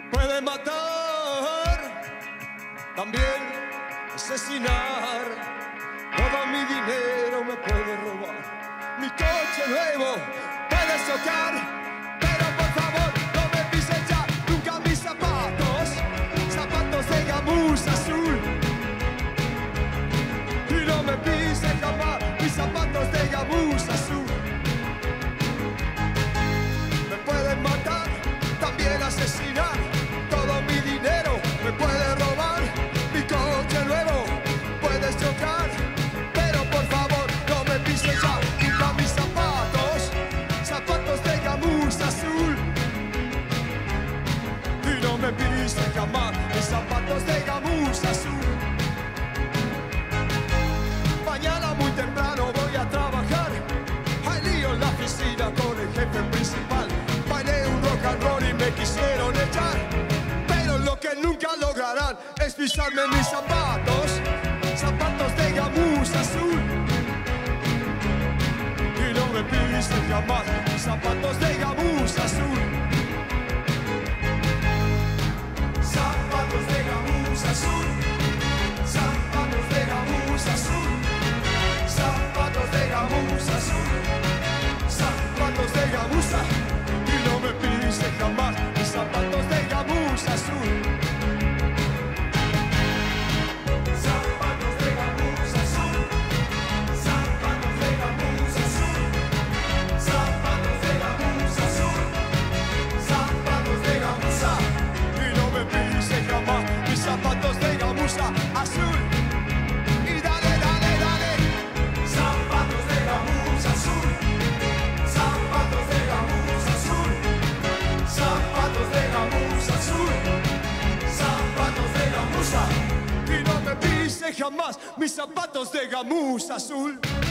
puede matar, también asesinar. Todo mi dinero me puede robar, mi coche nuevo puede chocar, pero por favor no me pises ya nunca mis zapatos, zapatos de gamuza azul. Y no me pises jamás mis zapatos de gamuza azul. Me pueden matar, también asesinar. Todo mi dinero me puede robar, mi coche nuevo puedes chocar, pero por favor no me pises ya nunca mis zapatos, zapatos de gamuza azul. Y no me pises jamás mis zapatos de gamuza azul. Mañana muy temprano voy a trabajar, hay lío en la oficina con el jefe principal. Bailé un rock and roll y me quisieron echar, pero lo que nunca lograrán es pisarme mis zapatos, zapatos de gamuza azul. Y no me pisen jamás mis zapatos de gamuza azul. Zapatos de gamuza azul, zapatos de gamuza azul, zapatos de gamuza azul, zapatos de gamuza. Y no me pisen jamás mis zapatos de gamuza azul. Zapatos de gamuza azul, zapatos de gamuza azul, zapatos de gamuza azul, zapatos de gamuza. Y no me pisen jamás mis zapatos de gamuza azul. Y dale, dale, dale. Zapatos de gamuza azul, zapatos de gamuza azul, zapatos de gamuza azul, zapatos de gamuza. Y no me pise jamás mis zapatos de gamuza azul.